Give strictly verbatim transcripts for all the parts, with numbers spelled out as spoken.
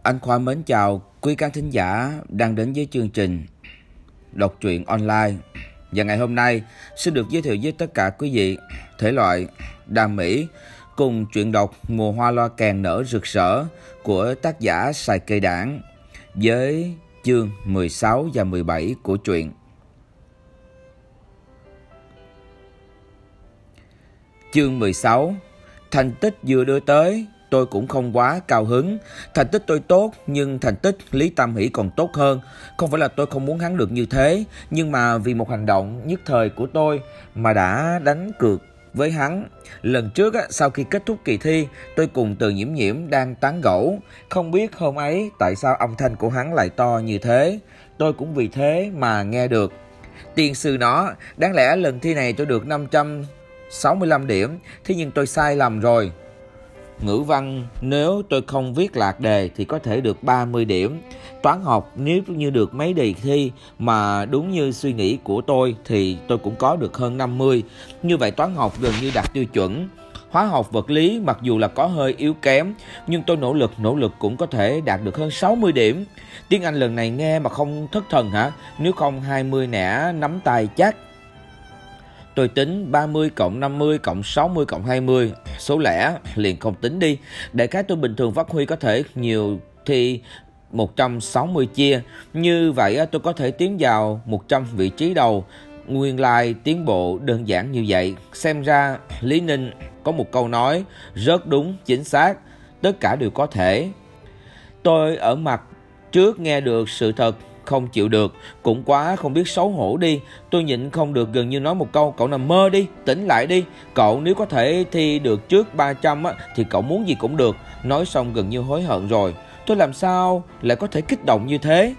Anh Khoa mến chào quý khán thính giả đang đến với chương trình đọc truyện online. Và ngày hôm nay xin được giới thiệu với tất cả quý vị thể loại đam mỹ cùng truyện đọc Mùa hoa loa kèn nở rực rỡ của tác giả Sài Cây Đảng với chương mười sáu và mười bảy của truyện. Chương mười sáu. Thành tích vừa đưa tới, tôi cũng không quá cao hứng. Thành tích tôi tốt, nhưng thành tích Lý Tam Hỷ còn tốt hơn. Không phải là tôi không muốn hắn được như thế, nhưng mà vì một hành động nhất thời của tôi mà đã đánh cược với hắn. Lần trước, sau khi kết thúc kỳ thi, tôi cùng Từ Nhiễm Nhiễm đang tán gẫu. Không biết hôm ấy tại sao âm thanh của hắn lại to như thế. Tôi cũng vì thế mà nghe được. Tiên sư nó, đáng lẽ lần thi này tôi được năm trăm sáu mươi lăm điểm, thế nhưng tôi sai lầm rồi. Ngữ văn nếu tôi không viết lạc đề thì có thể được ba mươi điểm. Toán học nếu như được mấy đề thi mà đúng như suy nghĩ của tôi thì tôi cũng có được hơn năm mươi. Như vậy toán học gần như đạt tiêu chuẩn. Hóa học vật lý mặc dù là có hơi yếu kém, nhưng tôi nỗ lực nỗ lực cũng có thể đạt được hơn sáu mươi điểm. Tiếng Anh lần này nghe mà không thất thần hả? Nếu không hai mươi nẻ nắm tay chắc. Tôi tính ba mươi cộng năm mươi cộng sáu mươi cộng hai mươi. Số lẻ liền không tính đi. Đại khái tôi bình thường phát huy có thể nhiều thì một trăm sáu mươi chia. Như vậy tôi có thể tiến vào một trăm vị trí đầu. Nguyên lai tiến bộ đơn giản như vậy. Xem ra Lý Ninh có một câu nói rất đúng chính xác. Tất cả đều có thể. Tôi ở mặt trước nghe được sự thật không chịu được, cũng quá không biết xấu hổ đi. Tôi nhịn không được gần như nói một câu: cậu nằm mơ đi, tỉnh lại đi. Cậu nếu có thể thi được trước ba trăm á, thì cậu muốn gì cũng được. Nói xong gần như hối hận rồi. Tôi làm sao lại có thể kích động như thế?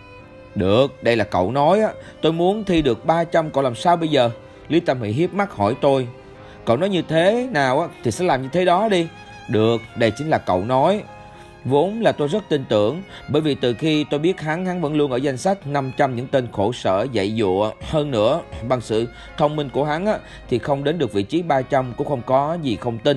Được, đây là cậu nói á. Tôi muốn thi được ba trăm, cậu làm sao bây giờ? Lý Tam Hỷ hiếp mắt hỏi tôi. Cậu nói như thế nào á, thì sẽ làm như thế đó đi. Được, đây chính là cậu nói. Vốn là tôi rất tin tưởng, bởi vì từ khi tôi biết hắn, hắn vẫn luôn ở danh sách năm trăm những tên khổ sở dạy dụa. Hơn nữa, bằng sự thông minh của hắn á, thì không đến được vị trí ba trăm cũng không có gì không tin.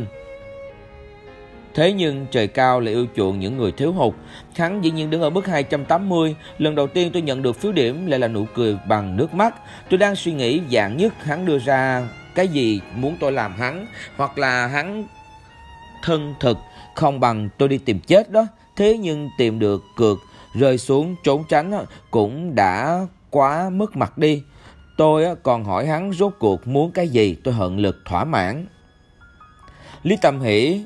Thế nhưng trời cao lại yêu chuộng những người thiếu hụt. Hắn dĩ nhiên đứng ở mức hai trăm tám mươi. Lần đầu tiên tôi nhận được phiếu điểm lại là nụ cười bằng nước mắt. Tôi đang suy nghĩ dạng nhất hắn đưa ra cái gì muốn tôi làm hắn, hoặc là hắn thân thực không bằng tôi đi tìm chết đó. Thế nhưng tìm được cược rơi xuống trốn tránh cũng đã quá mất mặt đi. Tôi còn hỏi hắn rốt cuộc muốn cái gì. Tôi hận lực thỏa mãn. Lý Tam Hỷ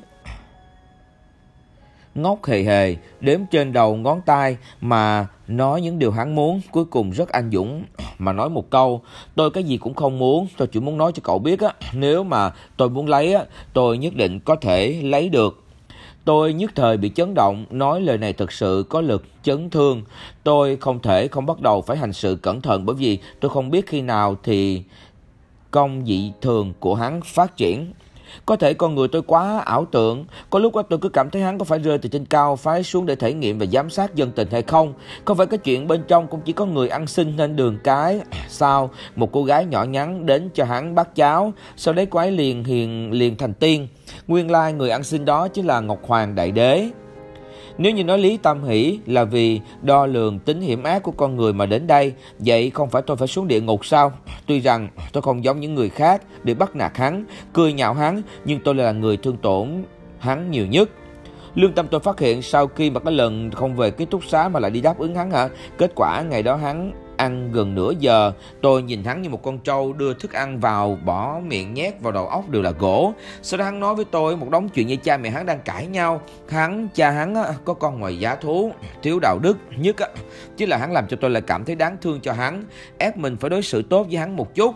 ngốc hề hề đếm trên đầu ngón tay mà nói những điều hắn muốn. Cuối cùng rất anh dũng mà nói một câu: tôi cái gì cũng không muốn, tôi chỉ muốn nói cho cậu biết á, nếu mà tôi muốn lấy á, tôi nhất định có thể lấy được. Tôi nhất thời bị chấn động, nói lời này thật sự có lực chấn thương. Tôi không thể không bắt đầu phải hành sự cẩn thận, bởi vì tôi không biết khi nào thì công dị thường của hắn phát triển. Có thể con người tôi quá ảo tưởng. Có lúc tôi cứ cảm thấy hắn có phải rơi từ trên cao phái xuống để thể nghiệm và giám sát dân tình hay không. Không phải cái chuyện bên trong cũng chỉ có người ăn xin nên đường cái. Sao một cô gái nhỏ nhắn đến cho hắn bát cháo, sau đấy cô ấy liền hiền liền thành tiên. Nguyên lai người ăn xin đó chính là Ngọc Hoàng Đại Đế. Nếu như nói Lý Tam Hỷ là vì đo lường tính hiểm ác của con người mà đến đây, vậy không phải tôi phải xuống địa ngục sao? Tuy rằng tôi không giống những người khác để bắt nạt hắn, cười nhạo hắn, nhưng tôi là người thương tổn hắn nhiều nhất. Lương tâm tôi phát hiện sau khi mà cái lần không về ký túc xá mà lại đi đáp ứng hắn hả? Kết quả ngày đó hắn ăn gần nửa giờ. Tôi nhìn hắn như một con trâu đưa thức ăn vào, bỏ miệng nhét vào đầu óc đều là gỗ. Sau đó hắn nói với tôi một đống chuyện như cha mẹ hắn đang cãi nhau. Hắn, cha hắn có con ngoài giá thú, thiếu đạo đức nhất á. Chứ là hắn làm cho tôi lại cảm thấy đáng thương cho hắn, ép mình phải đối xử tốt với hắn một chút.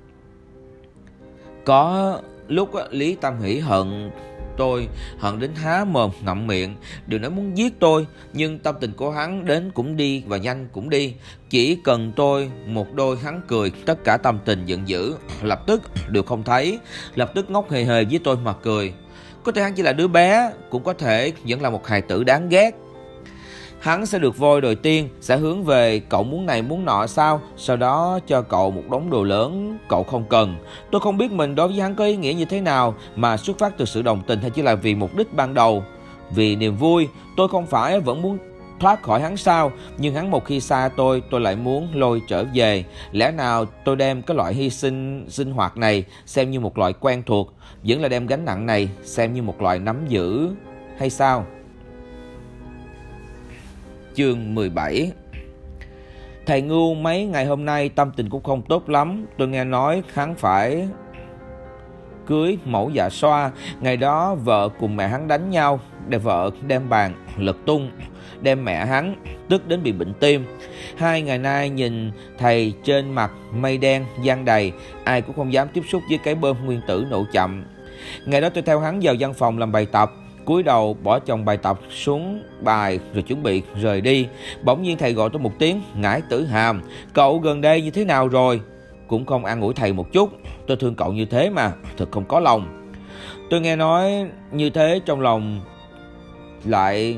Có lúc Lý Tam Hỷ hận tôi, hận đến há mồm ngậm miệng, đều nói muốn giết tôi. Nhưng tâm tình của hắn đến cũng đi và nhanh cũng đi. Chỉ cần tôi một đôi hắn cười, tất cả tâm tình giận dữ lập tức đều không thấy. Lập tức ngốc hề hề với tôi mà cười. Có thể hắn chỉ là đứa bé, cũng có thể vẫn là một hài tử đáng ghét. Hắn sẽ được voi đòi tiên, sẽ hướng về cậu muốn này muốn nọ sao, sau đó cho cậu một đống đồ lớn cậu không cần. Tôi không biết mình đối với hắn có ý nghĩa như thế nào, mà xuất phát từ sự đồng tình hay chỉ là vì mục đích ban đầu. Vì niềm vui, tôi không phải vẫn muốn thoát khỏi hắn sao? Nhưng hắn một khi xa tôi, tôi lại muốn lôi trở về. Lẽ nào tôi đem cái loại hy sinh sinh hoạt này xem như một loại quen thuộc, vẫn là đem gánh nặng này xem như một loại nắm giữ hay sao? Chương mười bảy. Thầy Ngưu mấy ngày hôm nay tâm tình cũng không tốt lắm. Tôi nghe nói hắn phải cưới mẫu Dạ Xoa. Ngày đó vợ cùng mẹ hắn đánh nhau, để vợ đem bàn lật tung, đem mẹ hắn tức đến bị bệnh tim. Hai ngày nay nhìn thầy trên mặt mây đen giăng đầy, ai cũng không dám tiếp xúc với cái bơm nguyên tử nổ chậm. Ngày đó tôi theo hắn vào văn phòng làm bài tập, cúi đầu bỏ chồng bài tập xuống bài rồi chuẩn bị rời đi. Bỗng nhiên thầy gọi tôi một tiếng: Ngải Tử Hàm, cậu gần đây như thế nào rồi? Cũng không an ủi thầy một chút. Tôi thương cậu như thế mà, thật không có lòng. Tôi nghe nói như thế trong lòng lại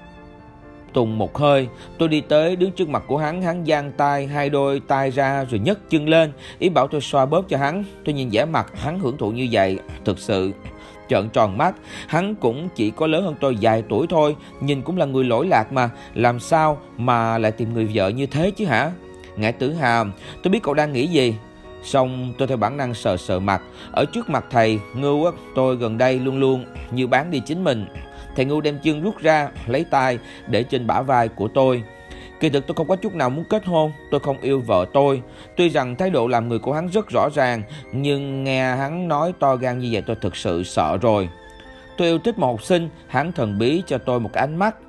tùng một hơi. Tôi đi tới đứng trước mặt của hắn, hắn giang tay, hai đôi tay ra rồi nhấc chân lên, ý bảo tôi xoa bóp cho hắn. Tôi nhìn vẻ mặt hắn hưởng thụ như vậy, thực sự trợn tròn mắt. Hắn cũng chỉ có lớn hơn tôi vài tuổi thôi, nhìn cũng là người lỗi lạc mà, làm sao mà lại tìm người vợ như thế chứ hả? Ngải Tử Hàm, tôi biết cậu đang nghĩ gì. Xong tôi theo bản năng sờ sờ mặt. Ở trước mặt thầy Ngưu á, tôi gần đây luôn luôn như bán đi chính mình. Thầy Ngưu đem chân rút ra, lấy tay để trên bả vai của tôi. Kỳ thực tôi không có chút nào muốn kết hôn, tôi không yêu vợ tôi. Tuy rằng thái độ làm người của hắn rất rõ ràng, nhưng nghe hắn nói to gan như vậy tôi thực sự sợ rồi. Tôi yêu thích một học sinh, hắn thần bí cho tôi một cái ánh mắt.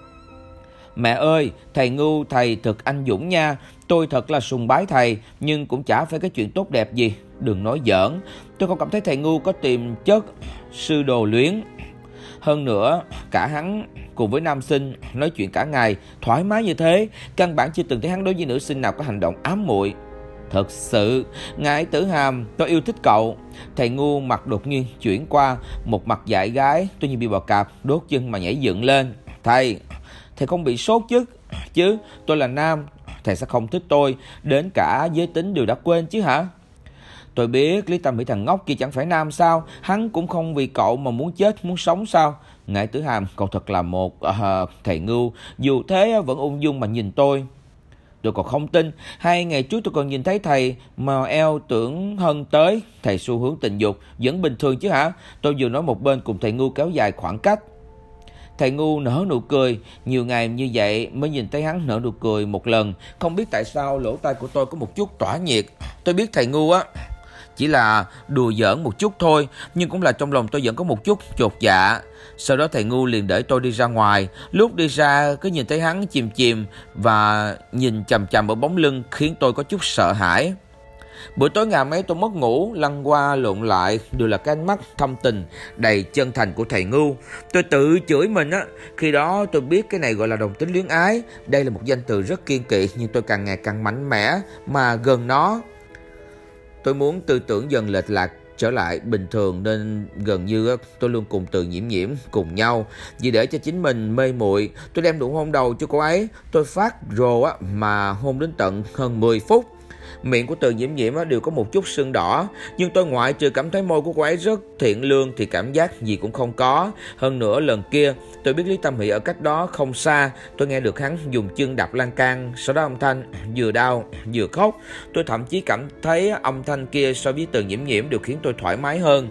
Mẹ ơi, thầy Ngưu thầy thật anh dũng nha. Tôi thật là sùng bái thầy, nhưng cũng chả phải cái chuyện tốt đẹp gì. Đừng nói giỡn, tôi không cảm thấy thầy Ngưu có tiềm chất sư đồ luyến. Hơn nữa, cả hắn cùng với nam sinh nói chuyện cả ngày thoải mái như thế, căn bản chưa từng thấy hắn đối với nữ sinh nào có hành động ám muội. Thật sự, Ngải Tử Hàm, tôi yêu thích cậu. Thầy Ngu mặt đột nhiên chuyển qua một mặt dại gái, tôi như bị bò cạp đốt chân mà nhảy dựng lên. Thầy, thầy không bị sốt chứ? Chứ, tôi là nam, thầy sẽ không thích tôi, đến cả giới tính đều đã quên chứ hả? Tôi biết Lý Tâm Mỹ thằng ngốc kia chẳng phải nam sao, hắn cũng không vì cậu mà muốn chết muốn sống sao? Ngải Tử Hàm, cậu thật là một uh, thầy Ngưu, dù thế vẫn ung dung mà nhìn tôi. Tôi còn không tin, hai ngày trước tôi còn nhìn thấy thầy mà eo tưởng Hân tới. Thầy xu hướng tình dục vẫn bình thường chứ hả? Tôi vừa nói một bên cùng thầy Ngu kéo dài khoảng cách. Thầy Ngu nở nụ cười, nhiều ngày như vậy mới nhìn thấy hắn nở nụ cười một lần. Không biết tại sao lỗ tai của tôi có một chút tỏa nhiệt. Tôi biết thầy Ngu á chỉ là đùa giỡn một chút thôi, nhưng cũng là trong lòng tôi vẫn có một chút chột dạ. Sau đó thầy Ngu liền để tôi đi ra ngoài. Lúc đi ra cứ nhìn thấy hắn chìm chìm và nhìn chằm chằm ở bóng lưng khiến tôi có chút sợ hãi. Buổi tối ngày mấy tôi mất ngủ, lăn qua lộn lại đều là cái ánh mắt thâm tình đầy chân thành của thầy Ngu. Tôi tự chửi mình á. Khi đó tôi biết cái này gọi là đồng tính luyến ái. Đây là một danh từ rất kiên kỵ, nhưng tôi càng ngày càng mạnh mẽ mà gần nó. Tôi muốn tư tưởng dần lệch lạc trở lại bình thường, nên gần như tôi luôn cùng Từ Nhiễm Nhiễm cùng nhau. Vì để cho chính mình mê muội, tôi đem nụ hôn đầu cho cô ấy. Tôi phát rồ á mà hôn đến tận hơn mười phút. Miệng của Từ Nhiễm Nhiễm đều có một chút sưng đỏ, nhưng tôi ngoại trừ cảm thấy môi của cô ấy rất thiện lương thì cảm giác gì cũng không có. Hơn nữa lần kia tôi biết Lý Tâm Hỷ ở cách đó không xa, tôi nghe được hắn dùng chân đạp lan can, sau đó âm thanh vừa đau vừa khóc. Tôi thậm chí cảm thấy âm thanh kia so với Từ Nhiễm Nhiễm đều khiến tôi thoải mái hơn.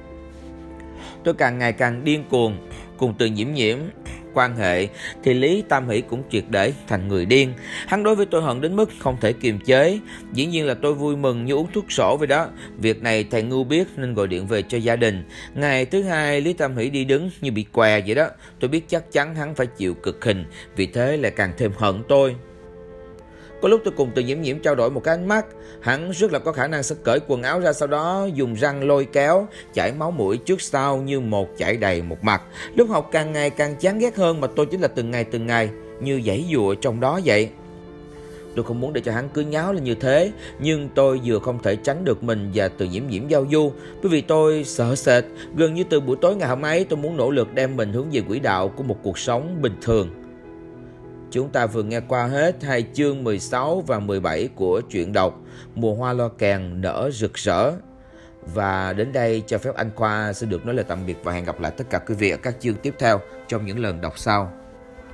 Tôi càng ngày càng điên cuồng cùng Từ Nhiễm Nhiễm quan hệ thì Lý Tam Hỷ cũng triệt để thành người điên. Hắn đối với tôi hận đến mức không thể kiềm chế. Dĩ nhiên là tôi vui mừng như uống thuốc sổ vậy đó. Việc này thầy Ngu biết nên gọi điện về cho gia đình. Ngày thứ hai Lý Tam Hỷ đi đứng như bị què vậy đó. Tôi biết chắc chắn hắn phải chịu cực hình, vì thế lại càng thêm hận tôi. Có lúc tôi cùng Từ Nhiễm Nhiễm trao đổi một cái ánh mắt. Hắn rất là có khả năng sẽ cởi quần áo ra, sau đó dùng răng lôi kéo, chảy máu mũi trước sau như một chảy đầy một mặt. Lúc học càng ngày càng chán ghét hơn, mà tôi chính là từng ngày từng ngày như giãy giụa trong đó vậy. Tôi không muốn để cho hắn cứ nháo lên như thế, nhưng tôi vừa không thể tránh được mình và Từ Nhiễm Nhiễm giao du, bởi vì tôi sợ sệt. Gần như từ buổi tối ngày hôm ấy tôi muốn nỗ lực đem mình hướng về quỹ đạo của một cuộc sống bình thường. Chúng ta vừa nghe qua hết hai chương mười sáu và mười bảy của truyện đọc Mùa Hoa Lo Kèn Nở Rực Rỡ. Và đến đây cho phép anh Khoa xin được nói lời tạm biệt và hẹn gặp lại tất cả quý vị ở các chương tiếp theo trong những lần đọc sau.